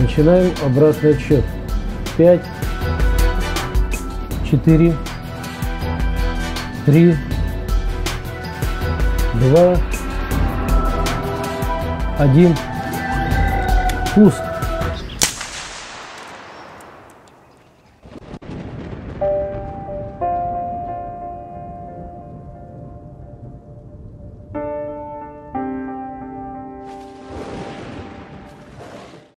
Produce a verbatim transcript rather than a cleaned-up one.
Начинаем обратный отсчет. пять, четыре, три, два, один. Пусто.